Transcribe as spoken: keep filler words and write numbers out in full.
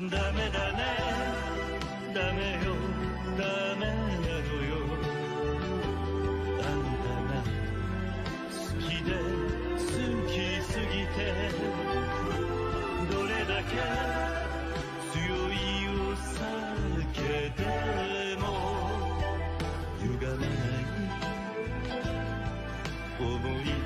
ダメだねダメよダメなのよあんたが好きで好きすぎてどれだけ強いお酒でも歪まない想い